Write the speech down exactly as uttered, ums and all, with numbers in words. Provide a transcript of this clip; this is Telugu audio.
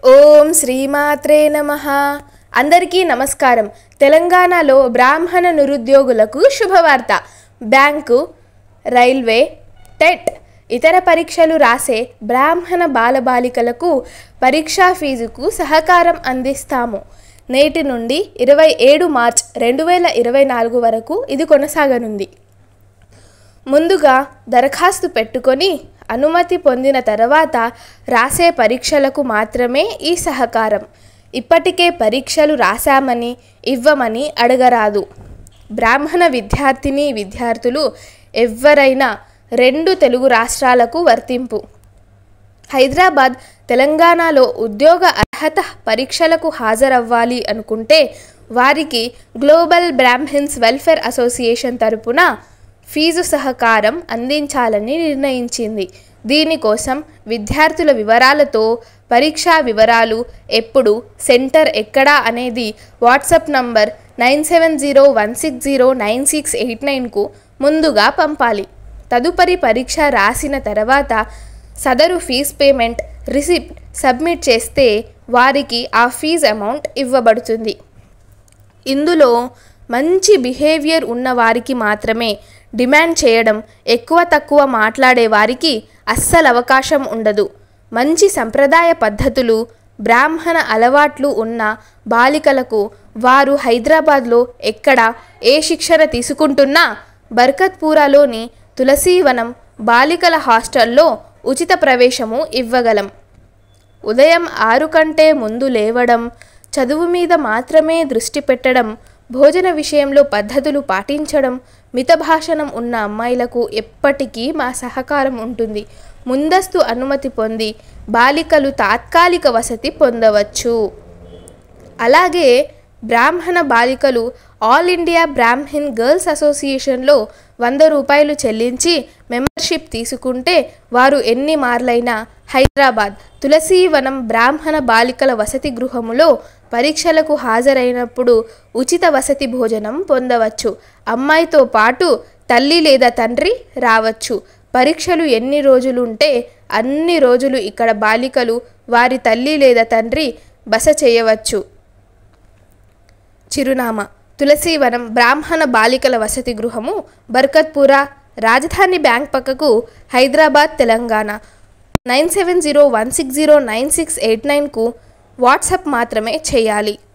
ఓం శ్రీమాత్రే నమః. అందరికీ నమస్కారం. తెలంగాణలో బ్రాహ్మణ నిరుద్యోగులకు శుభవార్త. బ్యాంకు, రైల్వే, టెట్ ఇతర పరీక్షలు రాసే బ్రాహ్మణ బాలబాలికలకు పరీక్షా ఫీజుకు సహకారం అందిస్తాము. నేటి నుండి ఇరవై ఏడు మార్చ్ రెండు వేల ఇరవై నాలుగు వరకు ఇది కొనసాగనుంది. ముందుగా దరఖాస్తు పెట్టుకొని అనుమతి పొందిన తర్వాత రాసే పరీక్షలకు మాత్రమే ఈ సహకారం. ఇప్పటికే పరీక్షలు రాశామని ఇవ్వమని అడగరాదు. బ్రాహ్మణ విద్యార్థిని విద్యార్థులు ఎవరైనా రెండు తెలుగు రాష్ట్రాలకు వర్తింపు. హైదరాబాద్, తెలంగాణలో ఉద్యోగ అర్హత పరీక్షలకు హాజరవ్వాలి అనుకుంటే వారికి గ్లోబల్ బ్రాహ్మిన్స్ వెల్ఫేర్ అసోసియేషన్ తరపున ఫీజు సహకారం అందించాలని నిర్ణయించింది. దీనికోసం విద్యార్థుల వివరాలతో పరీక్షా వివరాలు, ఎప్పుడు, సెంటర్ ఎక్కడా అనేది WhatsApp number nine seven zero one six zero nine six eight నైన్కు ముందుగా పంపాలి. తదుపరి పరీక్ష రాసిన తర్వాత సదరు ఫీజ్ పేమెంట్ రిసిప్ట్ సబ్మిట్ చేస్తే వారికి ఆ ఫీజ్ అమౌంట్ ఇవ్వబడుతుంది. ఇందులో మంచి బిహేవియర్ ఉన్న వారికి మాత్రమే డిమాండ్ చేయడం, ఎక్కువ తక్కువ మాట్లాడే వారికి అస్సలు అవకాశం ఉండదు. మంచి సంప్రదాయ పద్ధతులు, బ్రాహ్మణ అలవాట్లు ఉన్న బాలికలకు వారు హైదరాబాద్లో ఎక్కడ ఏ శిక్షణ తీసుకుంటున్నా బర్కత్పురాలోని తులసీవనం బాలికల హాస్టల్లో ఉచిత ప్రవేశము ఇవ్వగలం. ఉదయం ఆరు కంటే ముందు లేవడం, చదువు మీద మాత్రమే దృష్టి పెట్టడం, భోజన విషయంలో పద్ధతులు పాటించడం, మితభాషణం ఉన్న అమ్మాయిలకు ఎప్పటికీ మా సహకారం ఉంటుంది. ముందస్తు అనుమతి పొంది బాలికలు తాత్కాలిక వసతి పొందవచ్చు. అలాగే బ్రాహ్మణ బాలికలు ఆల్ ఇండియా బ్రాహ్మిన్ గర్ల్స్ అసోసియేషన్లో వంద రూపాయలు చెల్లించి మెంబర్షిప్ తీసుకుంటే వారు ఎన్ని మార్లైనా హైదరాబాద్ తులసీవనం బ్రాహ్మణ బాలికల వసతి గృహములో పరీక్షలకు హాజరైనప్పుడు ఉచిత వసతి భోజనం పొందవచ్చు. అమ్మాయితో పాటు తల్లి లేదా తండ్రి రావచ్చు. పరీక్షలు ఎన్ని రోజులుంటే అన్ని రోజులు ఇక్కడ బాలికలు వారి తల్లి లేదా తండ్రి బస చేయవచ్చు. చిరునామా: తులసీవనం బ్రాహ్మణ బాలికల వసతి గృహము, బర్కత్పురా, రాజధాని బ్యాంక్ పక్కకు, Hyderabad, Telangana. Nine seven zero one six zero nine six eight నైన్కు వాట్సాప్ మాత్రమే చేయాలి.